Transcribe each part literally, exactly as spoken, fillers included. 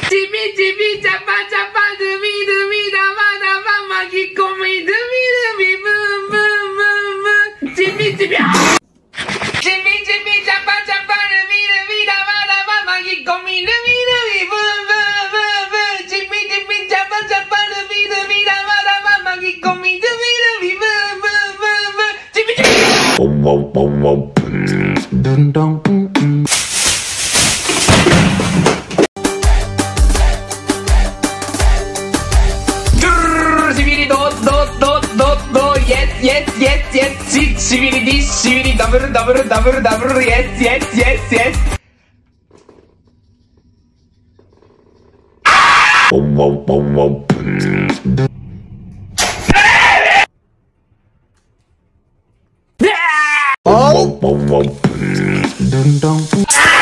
ビチビチャパチャパドゥビドゥビダバダバ巻き込みドゥビドゥビブンブンブンブンチビチビャチビチビチャパチャパドゥビドゥビダバダバ巻き込みドゥビドゥビブンブンブンブンチビチビチャパチャパドゥビドゥビダバダバ巻き込みドゥビドゥビブンブンブンブンチビチビボンボンボンボンドゥンドンうんうんYes, yes, yes, yes, しびりディッシビリダブルダブルダブルダブル Yes, yes, yes, yes ボンボンボンボンボンボンボンドゥンドン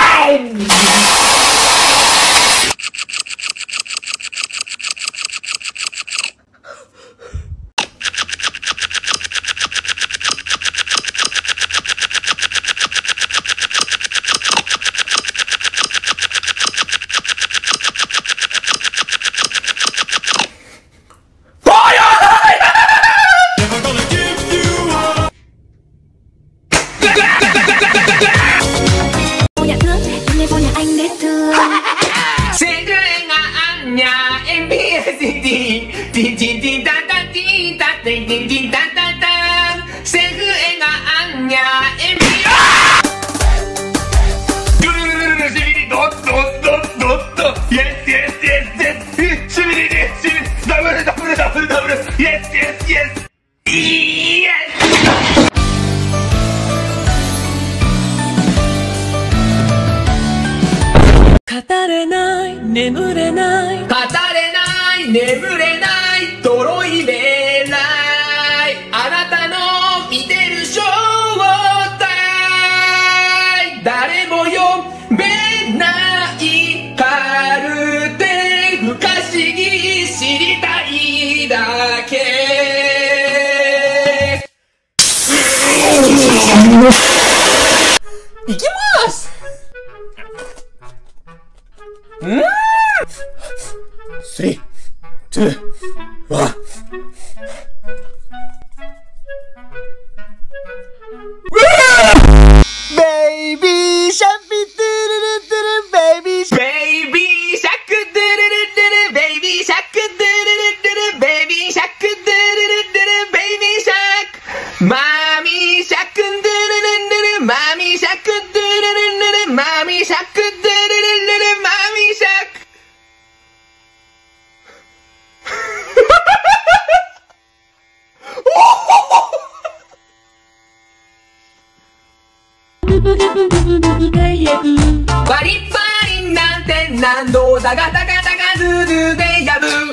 語れない眠れない語れない眠れないドロイベライあなたの見てる正体誰も読めないカルテ不可思議知りたいだけいきますうん three, two, one. Baby shark, baby shark, baby shark, baby shark, baby shark, baby shark, mommy shark, mommy shark, mommy shark, mommy shark.バリバリなんて何度だがだがだがドゥドゥでやぶ